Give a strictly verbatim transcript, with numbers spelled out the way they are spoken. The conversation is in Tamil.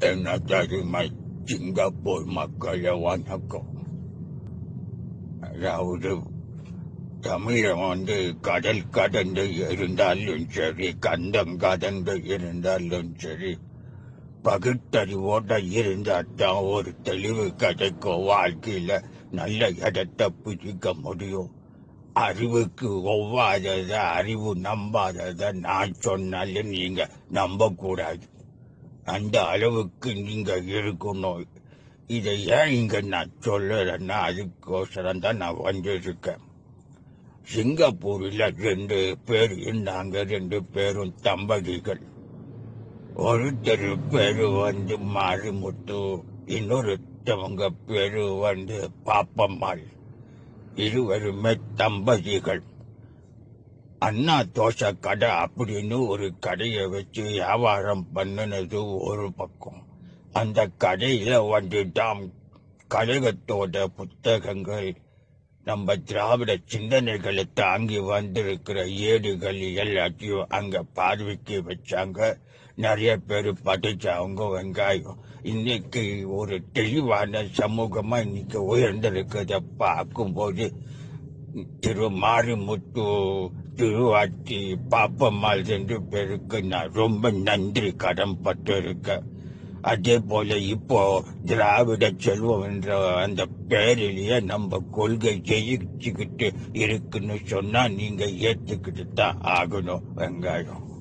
என்ன தருமை சிங்கப்பூர் மக்கள வணக்கம். அதாவது தமிழன் வந்து கடல் கடந்து இருந்தாலும் சரி, கந்தம் கடந்து இருந்தாலும் சரி, பகுத்தறிவோட இருந்தாதான் ஒரு தெளிவு கிடைக்கும். வாழ்க்கையில நல்ல இடத்தை பிடிக்க முடியும். அறிவுக்கு ஒவ்வாதத, அறிவு நம்பாதத நான் சொன்னாலும் நீங்க நம்ப கூடாது. அந்த அளவுக்கு நீங்க இருக்கணும். இதை ஏன் இங்க நான் சொல்லுறேன்னா, அதுக்கோசரம் தான் நான் வந்திருக்கேன். சிங்கப்பூரில் ரெண்டு பேர் இருந்தாங்க. ரெண்டு பேரும் தம்பதிகள். ஒருத்தர் பேரு வந்து மாரிமுத்து, இன்னொருத்தவங்க பேரு வந்து பாப்பம்மாள். இருவருமே தம்பதிகள். அண்ணா தோசை கடை அப்படின்னு ஒரு கடையை வச்சு வியாபாரம் பண்ணினது ஒரு பக்கம். அந்த கடையில வந்து தாம் கழகத்தோட புத்தகங்கள், நம்ம திராவிட சிந்தனைகளை தாங்கி வந்திருக்கிற ஏடுகள் எல்லாத்தையும் அங்க பார்வைக்கு வச்சாங்க. நிறைய பேர் படிச்சவங்க. வெங்காயம் இன்னைக்கு ஒரு தெளிவான சமூகமா இன்னைக்கு உயர்ந்திருக்கிறத பார்க்கும்போது திரு மாரிமுத்து, திருவாச்சி, பாப்பம்மாள் ரெண்டு பேருக்கு நான் ரொம்ப நன்றி கடன் பட்டு இருக்கேன். அதே போல இப்போ திராவிட செல்வம் என்ற அந்த பேரிலேயே நம்ம கொள்கை ஜெயிச்சுக்கிட்டு இருக்குன்னு சொன்னா நீங்க ஏத்துக்கிட்டு தான் ஆகணும். வெங்காயம்